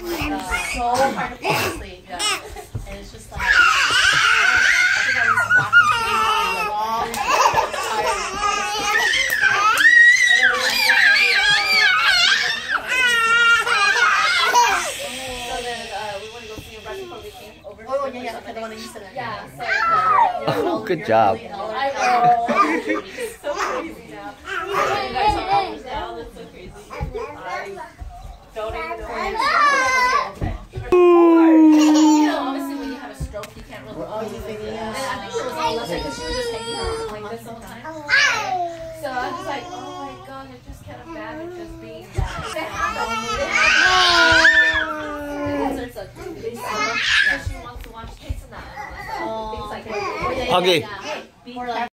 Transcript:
so hard to fall asleep. Yeah. And it's just like, I think I was watching TV for a long time. So then we want to go see a restaurant before we came over. Oh, yeah, okay, the one that you said. Yeah, so good job. I know. So crazy now. You guys are always now. That's so crazy. I don't even know. You know, obviously when you have a stroke, you can't really. Oh, you think, yeah. And I think it was all she was just hanging around like this all the time. So I was like, oh my god, I just can't imagine just being that. She wants to watch Taste of That. Things like that. Huggy.